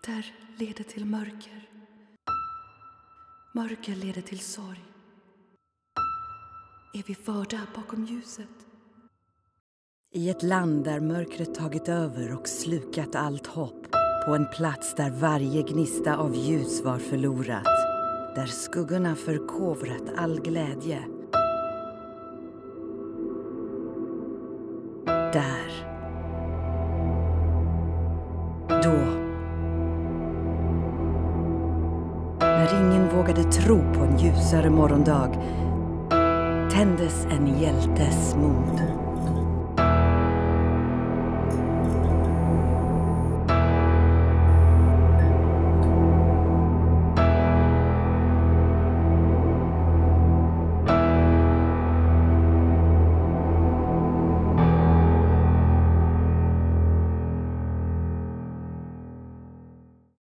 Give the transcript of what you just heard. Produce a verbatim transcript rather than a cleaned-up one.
Glitter leder till mörker. Mörker leder till sorg. Är vi förda bakom ljuset? I ett land där mörkret tagit över och slukat allt hopp. På en plats där varje gnista av ljus var förlorat. Där skuggorna förkovrat all glädje. Där. Då. När ingen vågade tro på en ljusare morgondag tändes en hjältes mod.